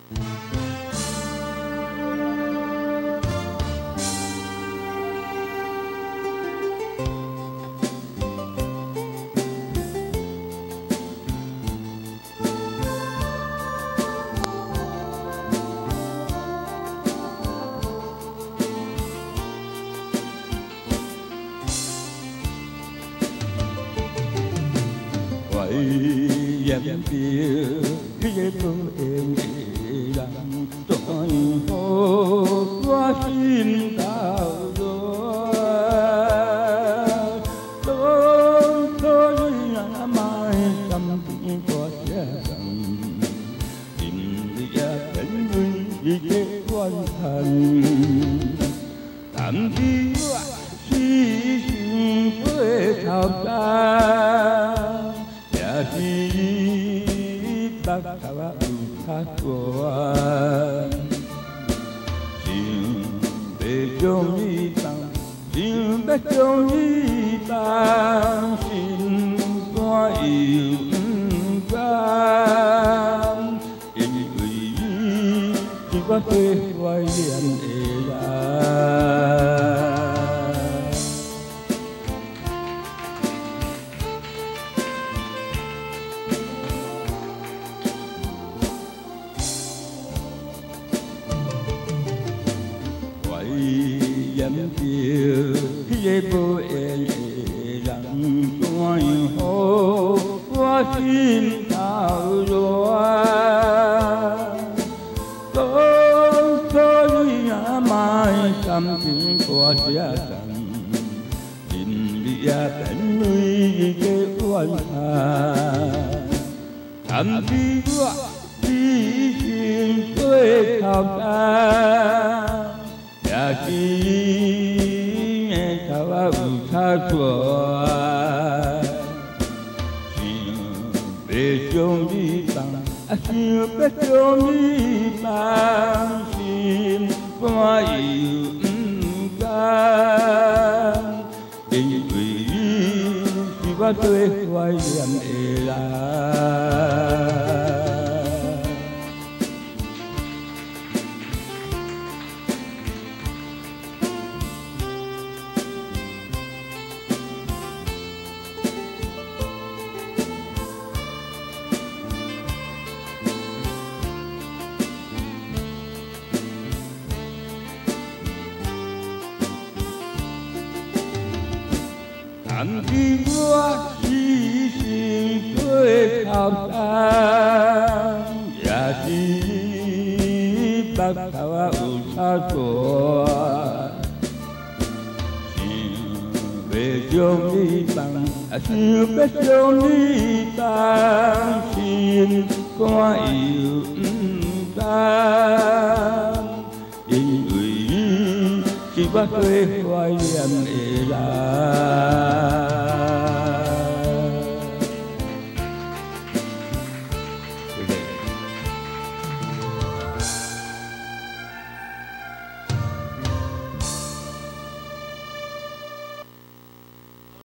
em kia khi tôi em rằng tôi hô qua xin tao rồi tôi là mai tâm tình có sẽ rằng tìm ra đến người vì thế quan thành thậm chí suy sinh với thao ta tất cả các quan xin về trong y tăng xin về trong y tăng xin qua yêu cam in quỷ chỉ có thuê quay liền em kia khi vô em rằng tôi hô qua xin tao rồi tôi nhà mai tâm tình của gia đình tìm ra đến người cái quan thầm đi qua đi xin tôi thao ta khi thảo tha của về trong đi bằng xin về trong đi bằng xin qua yêu ca tình quỷ chỉ có tôi quay em là thầm đi qua hy sinh với thao ta và đi bắt thảo tha của về trong đi bằng xin về trong đi bằng xin có yêu ta tình ủy chỉ bắt thuê quay em là